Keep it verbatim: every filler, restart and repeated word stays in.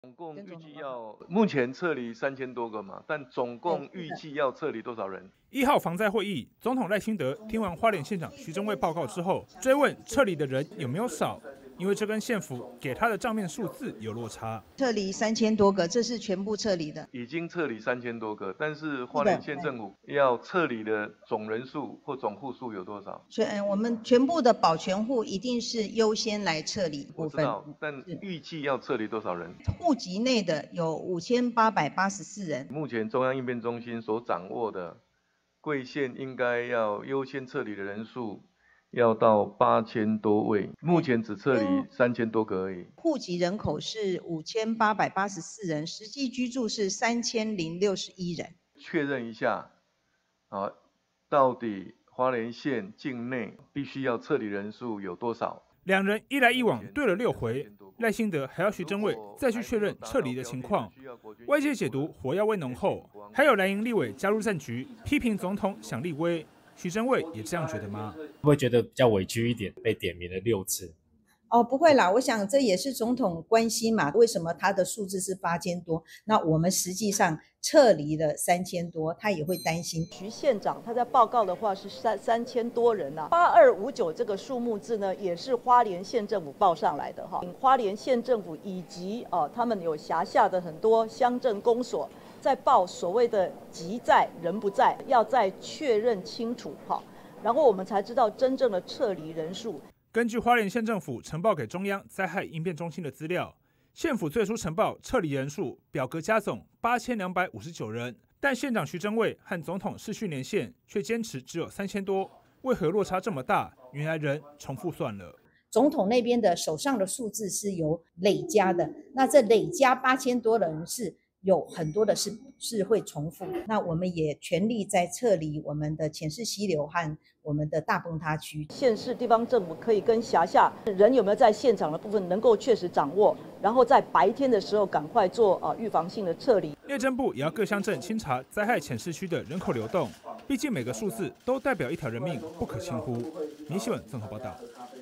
总共预计要目前撤离三千多个嘛，但总共预计要撤离多少人？ 一号防灾会议，总统赖清德听完花莲县长徐榛蔚报告之后，追问撤离的人有没有少，因为这跟县府给他的账面数字有落差。 撤离三千多个，这是全部撤离的， 已经撤离三千多个，但是花莲县政府要撤离的总人数或总户数有多少？ 全我们全部的保全户一定是优先来撤离部分。 我知道，但预计要撤离多少人？ 户籍内的有五千八百八十四人。 目前中央应变中心所掌握的贵县应该要优先撤离的人数要到八千多位，目前只撤离三千多个而已。 户籍人口是五千八百八十四人，实际居住是三千零六十一人。 确认一下，啊，到底花莲县境内必须要撤离人数有多少？ 两人一来一往对了六回，赖清德还要徐榛蔚再去确认撤离的情况。外界解读火药味浓厚，还有蓝营立委加入战局，批评总统想立威。徐榛蔚也这样觉得吗？ 会不会觉得比较委屈一点，被点名了六次？ 哦，不会啦，我想这也是总统关心嘛。为什么他的数字是八千多？那我们实际上撤离了三千多，他也会担心。 徐县长他在报告的话是三三千多人呐、啊，八二五九这个数目字呢，也是花莲县政府报上来的哈。花莲县政府以及哦、呃，他们有辖下的很多乡镇公所，在报所谓的急在人不在，要再确认清楚哈，然后我们才知道真正的撤离人数。 根据花莲县政府呈报给中央灾害应变中心的资料，县府最初呈报撤离人数表格加总八千两百五十九人，但县长徐榛蔚和总统视讯连线，却坚持只有三千多，为何落差这么大？原来人重复算了。 总统那边的手上的数字是由累加的，那这累加八千多的人是有很多的是是会重复。那我们也全力在撤离我们的前势溪流和我们的大崩塌区。 县市地方政府可以跟辖下人有没有在现场的部分能够确实掌握，然后在白天的时候赶快做呃预防性的撤离。 内政部也要各乡镇清查灾害浅市区的人口流动，毕竟每个数字都代表一条人命，不可轻忽。民新闻综合报道。